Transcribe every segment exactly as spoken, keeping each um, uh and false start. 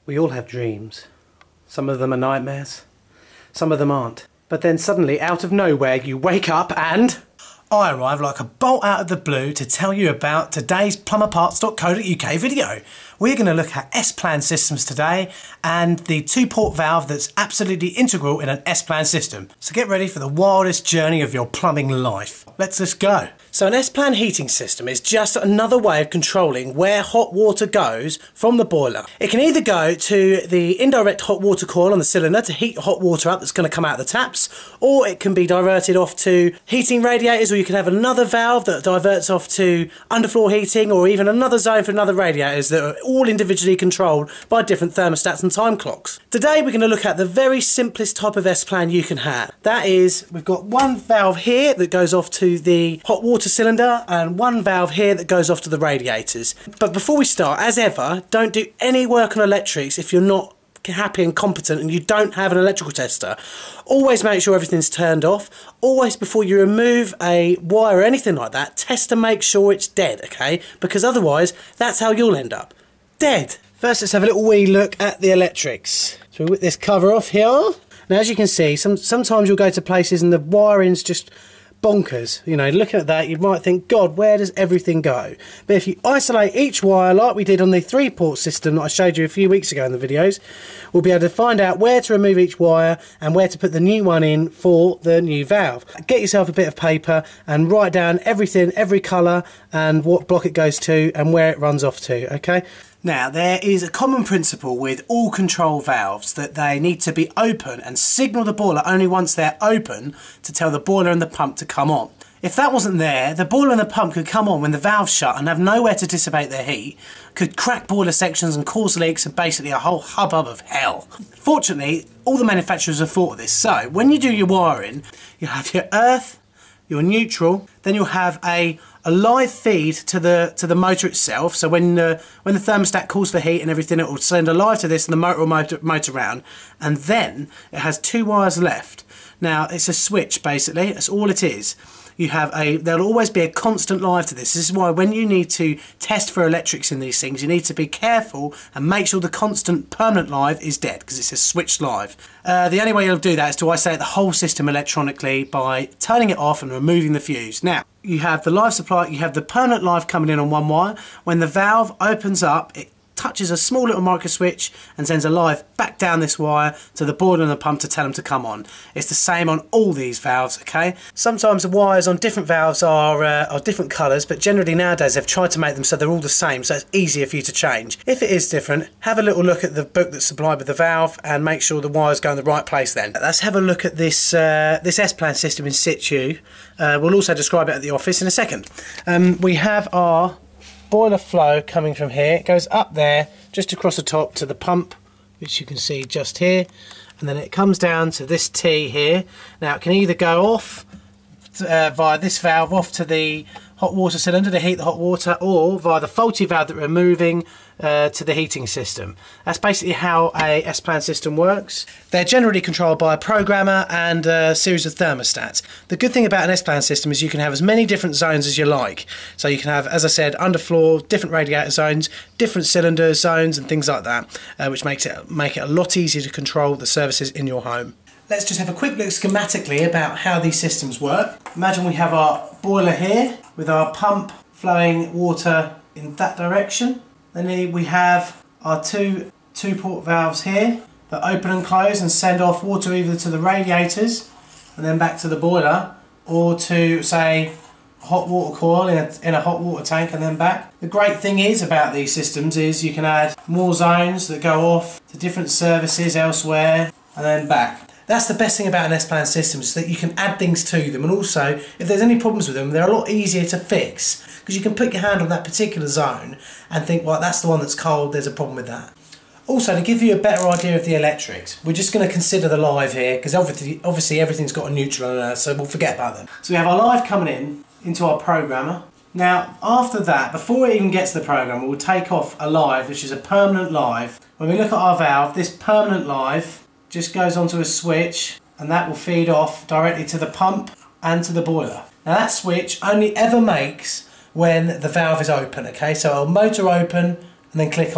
We all have dreams. Some of them are nightmares, some of them aren't. But then suddenly, out of nowhere, you wake up and... I arrive like a bolt out of the blue to tell you about today's plumber parts dot co dot U K video. We're going to look at S-Plan systems today and the two-port valve that's absolutely integral in an S-Plan system. So get ready for the wildest journey of your plumbing life. Let's just go. So an S-Plan heating system is just another way of controlling where hot water goes from the boiler. It can either go to the indirect hot water coil on the cylinder to heat hot water up that's going to come out of the taps, or it can be diverted off to heating radiators, or you can have another valve that diverts off to underfloor heating, or even another zone for another radiators that are all individually controlled by different thermostats and time clocks. Today we're going to look at the very simplest type of S-Plan you can have. That is, we've got one valve here that goes off to the hot water cylinder and one valve here that goes off to the radiators. But before we start, as ever, don't do any work on electrics if you're not happy and competent and you don't have an electrical tester. Always make sure everything's turned off. Always, before you remove a wire or anything like that, test to make sure it's dead, okay? Because otherwise, that's how you'll end up. Dead. First, let's have a little wee look at the electrics. So we whip this cover off here. Now, as you can see, some, sometimes you'll go to places and the wiring's just bonkers. You know, looking at that, you might think, God, where does everything go? But if you isolate each wire like we did on the three-port system that I showed you a few weeks ago in the videos, we'll be able to find out where to remove each wire and where to put the new one in for the new valve. Get yourself a bit of paper and write down everything, every colour and what block it goes to and where it runs off to, okay? Now, there is a common principle with all control valves that they need to be open and signal the boiler only once they're open to tell the boiler and the pump to come on. If that wasn't there, the boiler and the pump could come on when the valve's shut and have nowhere to dissipate their heat, could crack boiler sections and cause leaks and basically a whole hubbub of hell. Fortunately, all the manufacturers have thought of this. So, when you do your wiring, you have your earth, your neutral, then you'll have a a live feed to the to the motor itself. So when the when the thermostat calls for heat and everything, it will send a live to this and the motor will motor, motor around, and then it has two wires left. Now it's a switch basically. That's all it is. You have a, there'll always be a constant live to this. This is why when you need to test for electrics in these things, you need to be careful and make sure the constant permanent live is dead, because it's a switched live. Uh, the only way you'll do that is to isolate the whole system electronically by turning it off and removing the fuse. Now, you have the live supply, you have the permanent live coming in on one wire. When the valve opens up, it touches a small little micro switch and sends a live back down this wire to the boiler and the pump to tell them to come on. It's the same on all these valves, okay? Sometimes the wires on different valves are, uh, are different colours, but generally nowadays they've tried to make them so they're all the same, so it's easier for you to change. If it is different, have a little look at the book that's supplied with the valve and make sure the wires go in the right place then. Let's have a look at this, uh, this S-Plan system in situ. Uh, we'll also describe it at the office in a second. Um, we have our boiler flow coming from here. It goes up there just across the top to the pump, which you can see just here, and then it comes down to this T here. Now it can either go off uh, via this valve off to the hot water cylinder to heat the hot water, or via the faulty valve that we're moving uh, to the heating system. That's basically how a S-Plan system works. They're generally controlled by a programmer and a series of thermostats. The good thing about an S-Plan system is you can have as many different zones as you like. So you can have, as I said, underfloor, different radiator zones, different cylinder zones and things like that, uh, which makes it make it a lot easier to control the services in your home. Let's just have a quick look schematically about how these systems work. Imagine we have our boiler here with our pump flowing water in that direction. Then we have our two two-port valves here that open and close and send off water either to the radiators and then back to the boiler, or to, say, a hot water coil in a, in a hot water tank and then back. The great thing is about these systems is you can add more zones that go off to different services elsewhere and then back. That's the best thing about an S-Plan system, is that you can add things to them, and also if there's any problems with them, they're a lot easier to fix, because you can put your hand on that particular zone and think, well, that's the one that's cold, there's a problem with that. Also, to give you a better idea of the electrics, we're just going to consider the live here, because obviously, obviously everything's got a neutral on earth, so we'll forget about them. So we have our live coming in into our programmer. Now, after that, before it even gets to the programmer, we'll take off a live, which is a permanent live. When we look at our valve, this permanent live just goes onto a switch, and that will feed off directly to the pump and to the boiler. Now that switch only ever makes when the valve is open, okay? So it'll motor open and then click on.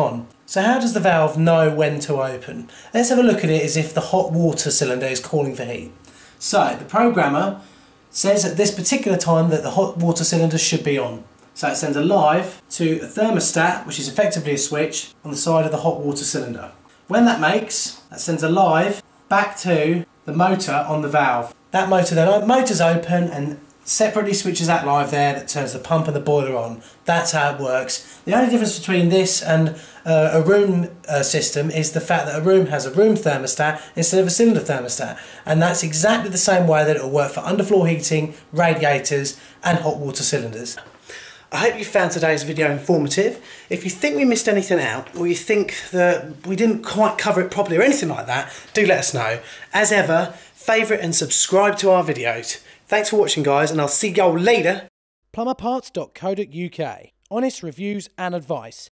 So how does the valve know when to open? Let's have a look at it as if the hot water cylinder is calling for heat. So the programmer says at this particular time that the hot water cylinder should be on. So it sends a live to a thermostat, which is effectively a switch, on the side of the hot water cylinder. When that makes, that sends a live back to the motor on the valve. That motor then, motor's open and separately switches that live there that turns the pump and the boiler on. That's how it works. The only difference between this and uh, a room uh, system is the fact that a room has a room thermostat instead of a cylinder thermostat, and that's exactly the same way that it will work for underfloor heating, radiators and hot water cylinders. I hope you found today's video informative. If you think we missed anything out, or you think that we didn't quite cover it properly or anything like that, do let us know. As ever, favourite and subscribe to our videos. Thanks for watching, guys, and I'll see y'all later. plumber parts dot co dot U K. Honest reviews and advice.